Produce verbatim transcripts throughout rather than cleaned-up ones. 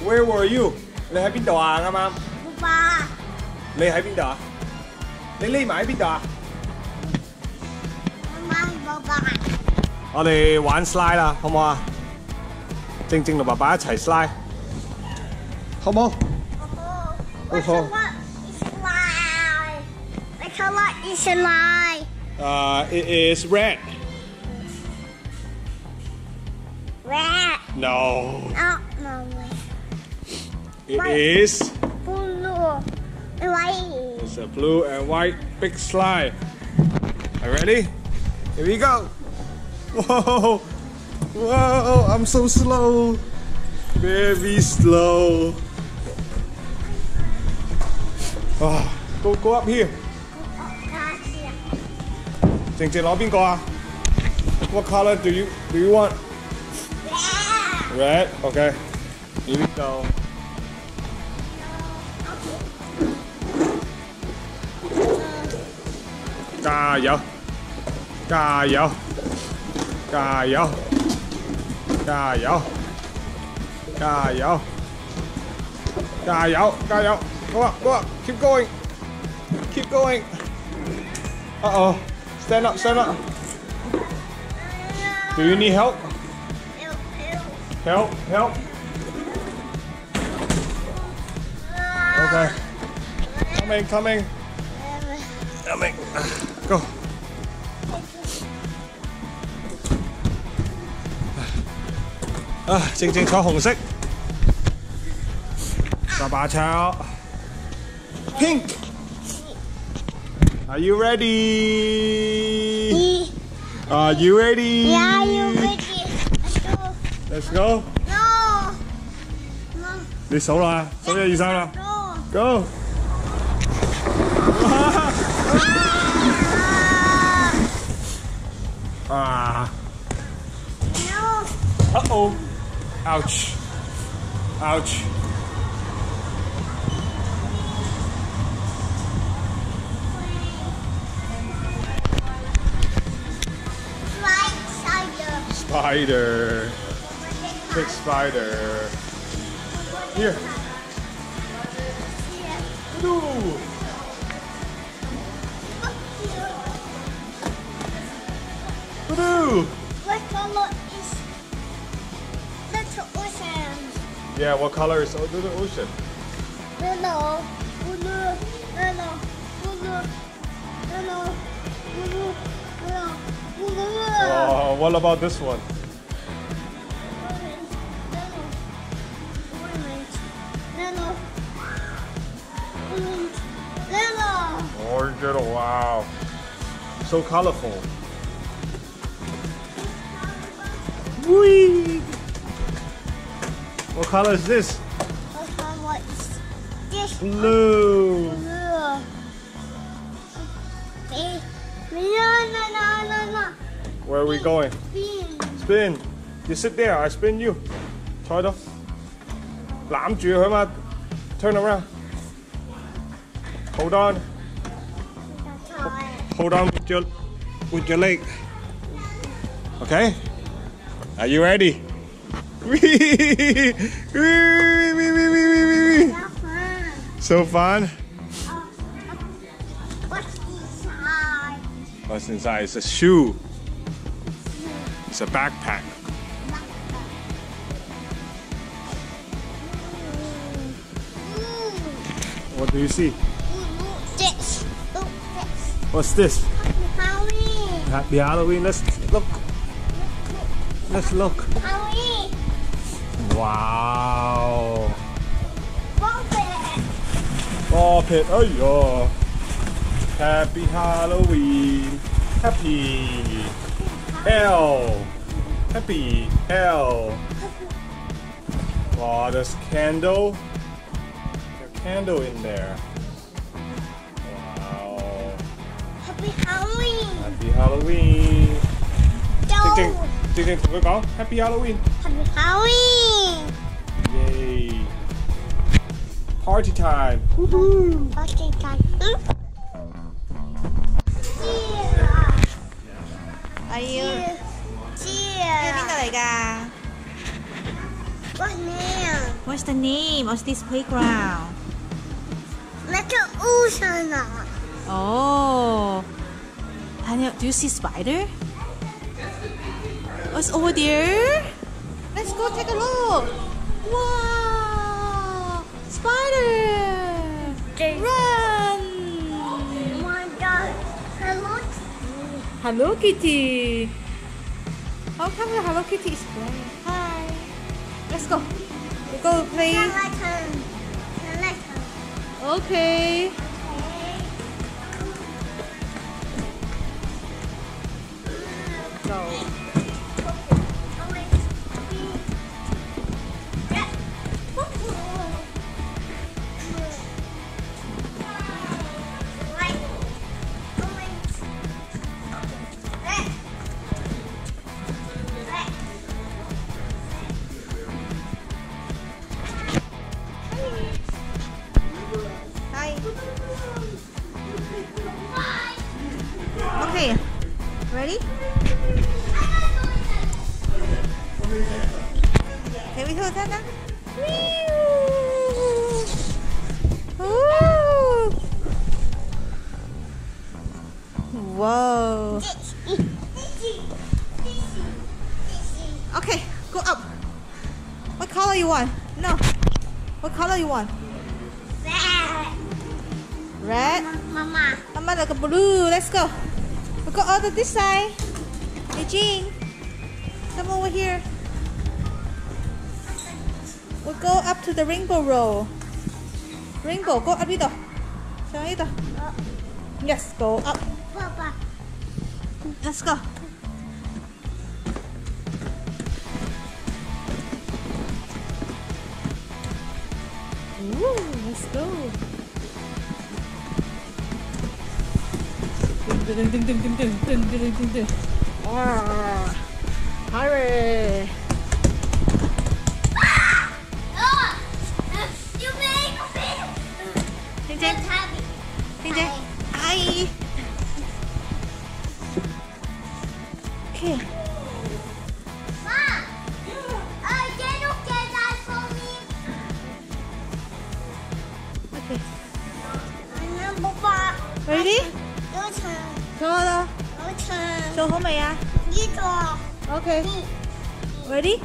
Where were you？ 你喺邊度啊？啱啱。 爸。 你喺邊度啊？你匿埋喺邊度啊？ 媽媽冇爸。 我哋玩 slide 啦，好唔好啊？靜靜同爸爸一齊 slide， 好唔好？好。好。 The color is slide. Uh, it is red. Red. No. Oh, no. It White. is. Blue. White. It's a blue and white big slide. Are you ready? Here we go. Whoa. Whoa. I'm so slow. Very slow. Oh, go go up here. 靜靜攞邊個啊 ？What color do you do you want? Red. Okay. Here we go. 加油！加油！加油！加油！加油！加油！加油 ！Go up! Go up! Keep going! Keep going! Uh oh! Stand up! Stand up! Do you need help? Help! Help! Okay. Coming! Coming! Coming! Go! 啊，靜靜坐紅色，爸爸抄 pink。Are you ready? Are you ready? Yeah, you ready? Let's go. No. No. 你數啦，數一二三啦。 No. Go. 啊 No. Uh oh. Ouch. Ouch. Spider. Big spider. Here. Blue. Blue. What color is little ocean? Yeah, what color is the ocean? Yellow. Blue. Yellow. Blue. Yellow. Blue. Yellow. Blue. Oh, what about this one? Orange yellow, wow. So colorful. Whee! What color is this? What color is this? Blue. Blue. No, no, no, no, no. Where are we going? Spin. Spin. You sit there, I spin you. 坐喺度，攬住佢嘛。Turn around. Hold on. Hold on with your with your leg. Okay? Are you ready? So fun. What's inside? What's inside? It's a shoe. It's a backpack. What do you see? This. Look this. What's this? Halloween. Happy Halloween. Let's look. Let's look. Halloween. Wow. Ball pit. Ball pit. Oh yeah. Happy Halloween. Happy L. Happy L. Wow, there's candle. There's a candle in there. Wow. Happy Halloween. Happy Halloween. 靜靜 Go. 靜靜同佢講 Happy Halloween. Happy Halloween. Yay. Party time. Woohoo. Okay, time. Yeah. Are you? Cheer. 邊個嚟㗎？ What name? What's the name of this playground? Little ocean. Oh. Daniel, do you see spider? What's over there? Let's go take a look. Wow! Spider! Run! Oh my God. Hello. Hello Kitty. How come the Hello Kitty is black? Hi. Let's go. We go play. Skeleton. Skeleton. Okay. Go. Hi. Okay. Ready? Can we hold that now? Ooh. Whoa. Okay, go up. What color you want? No. What color you want? Red? Mama. Mama like a blue. Let's go. We go over this side. Eugene, come over here. We'll go up to the rainbow row. Rainbow, go up dito. Sa dito. Yes, go up. Papa. Let's go. Ooh, let's go. Ding, ding, ding, ding, ding, ding, ding, ding, ding, ding. Ah, hurry. You made me. Ding, ding, happy. ding, ding. Hi. Okay. Mom. Uh, can you get that for me? Okay. Number five. Ready? Your turn. 做啦， Your turn. 做好未啊 You draw. ？Okay. Ready?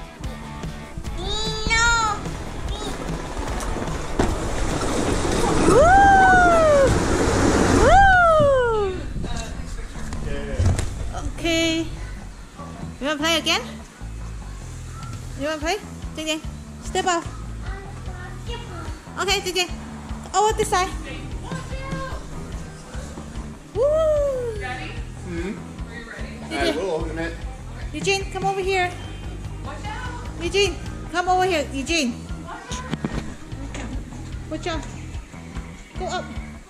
No. Woo! Woo! Okay. You want to play again? You want to play? Jing Jing, step up. Okay, Jing Jing. Over this side. Woo! Ready? Hmm? Are you ready? I will open it. Eugene, come over here. Watch out! Eugene, come over here. Eugene. Watch out. Go up.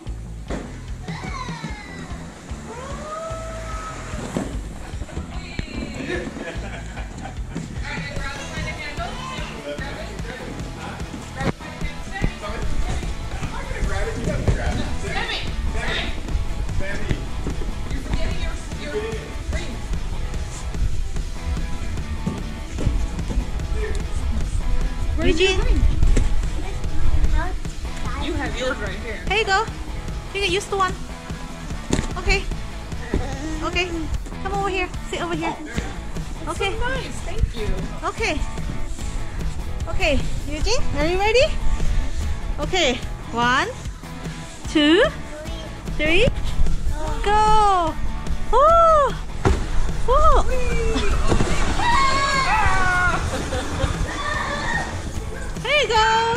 Alright, grab it by the handle. Grab it. Grab it by the handle. I'm not gonna grab it. You have to grab it. Sammy! Sammy! Sammy. You're forgetting your, your ring. Where's your Eugene. ring? You have yours right here. Here you go. You can use the one. Okay. Okay. Come over here. Sit over here. Okay. So nice, thank you. Okay. Okay. Eugene, are you ready? Okay. One, two, three, go. Oh. Oh. There you go.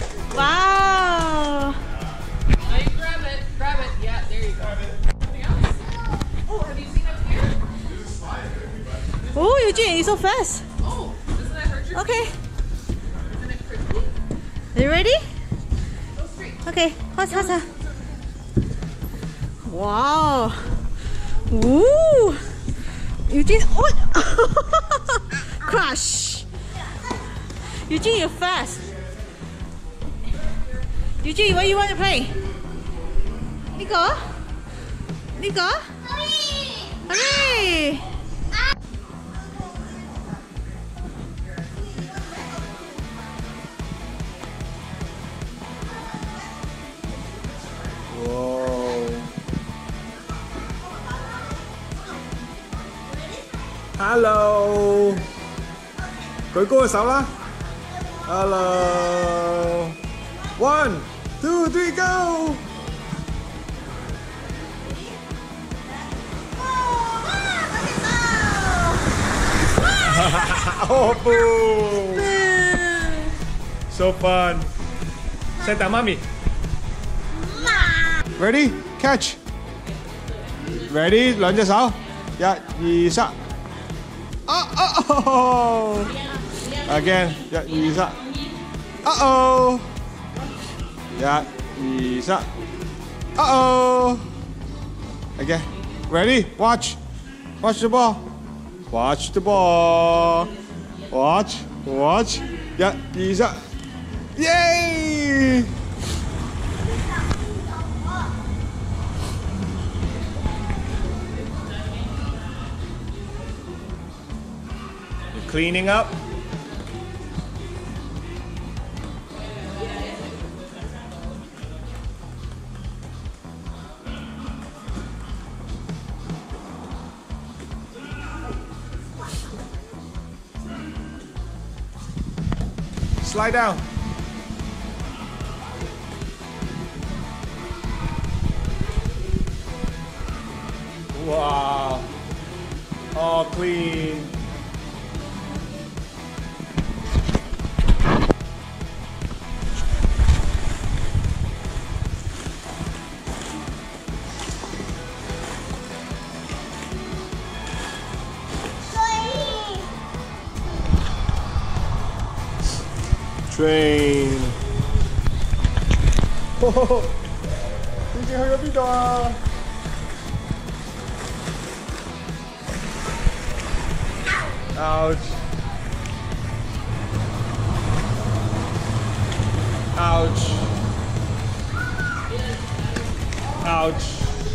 Wow. Now you grab it. Grab it. Yeah, there you go. Something else? Oh, have you seen up here? Oh, Eugene, you're so fast. Oh, doesn't that hurt your Okay. Isn't it crispy? Are you ready? Go straight. Okay. Hot, hot, hot. Wow. Ooh. Eugene, oh. Crush. Eugene, you're fast. Eugene, what do you want to play? Nico? Nico? Hooray! Wow. Hello. 舉高個手啦。Hello. One, two, three, go. Oh, boom. So fun. Santa mommy. Ready? Catch. Ready? 兩隻手，一、二、三。Oh, oh, oh. Again. 一、二、三。Uh oh. 一、二、三。Uh oh. Again. Ready? Watch. Watch the ball. Watch the ball. Watch. Watch. 一、二、三。Yay! You're cleaning up. Slide down. Wow. All clean. Train. Oh, 已經去咗邊度啊？ Ouch. Ouch. Ouch.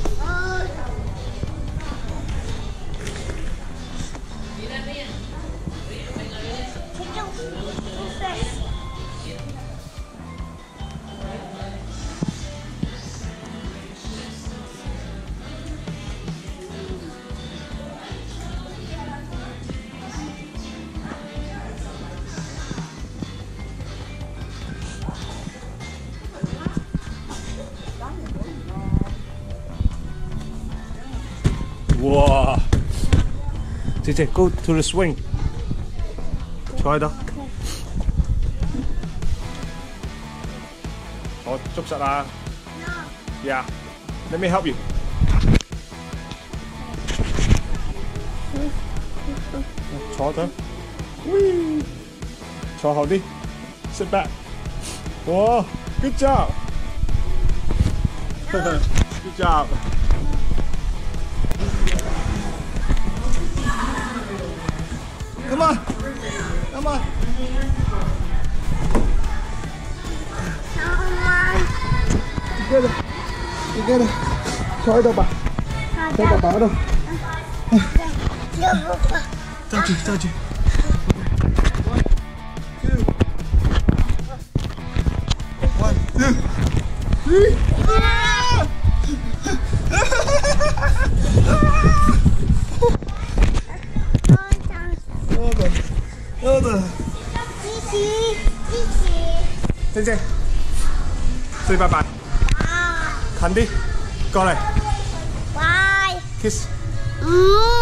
Wow. 姐姐 go to the swing. 坐喺度。我捉實啊。Yeah. Let me help you. 坐咗。坐後啲。Sit back. 哇 ，good job. Good job. Come on, come on. Get it, get it. 坐喺度吧，坐喺爸爸嗰度。揸住，揸住。One, two, three. Hold on. 晶晶 ，say 拜拜。近啲，過嚟。 Bye. Kiss. Mm.